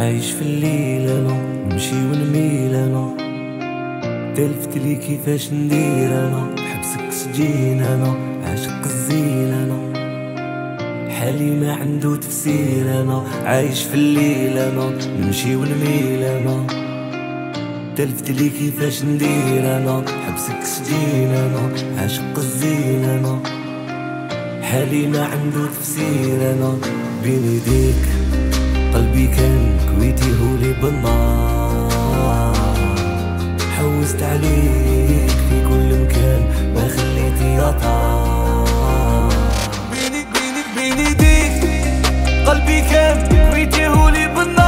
عايش في الليل انا، نمشي ونميل انا، تلفت لي كيفاش ندير انا، بحبسك سجين انا، عاشق الزين انا، حالي ما عنده تفسير انا، عايش في الليل انا، نمشي ونميل انا، تلفت لي كيفاش ندير انا، حبسك سجين انا، عاشق الزين انا، حالي ما عنده تفسير انا، بين يديك قلبي كان كويتيهولي بالنار، حوست عليك في كل مكان ما خليتي اطار، بين يديك قلبي كان كويتيهولي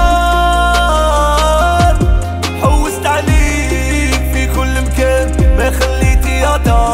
بالنار، حوست عليك في كل مكان ما خليتي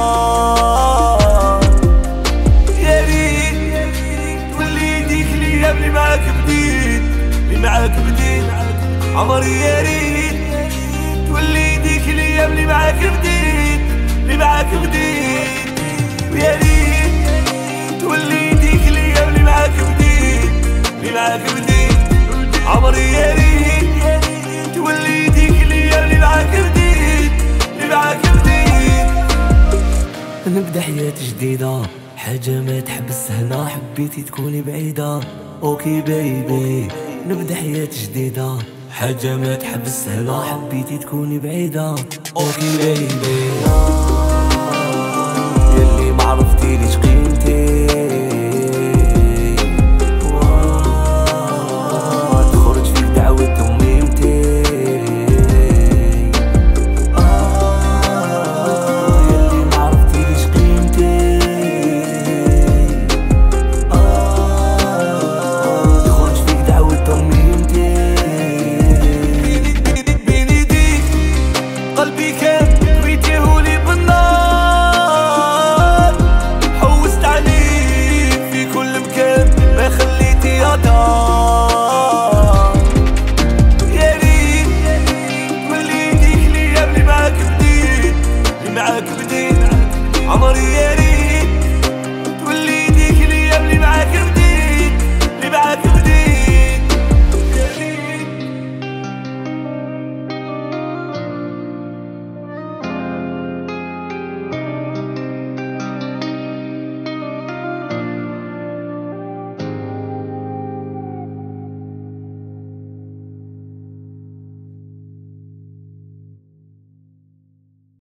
اطار، يا ريت تولي يديك ليا اللي معاك بديت، معاك بديت عمري، يا ريت تولي يديك ليا اللي معاك بديت، اللي معاك بديت، ويا ريت تولي يديك ليا اللي معاك بديت، اللي معاك بديت عمري، يا ريت تولي يديك ليا اللي معاك بديت، اللي معاك بديت، نبدا حياة جديدة، حاجة ما تحبس هنا، حبيتي تكوني بعيدة، اوكي بيبي نبدا حياة جديدة، حاجة ما تحبس هنا، حبيتي تكوني بعيدة، اوكي بيبي، يلي ما عرفتي ليش قيمتي،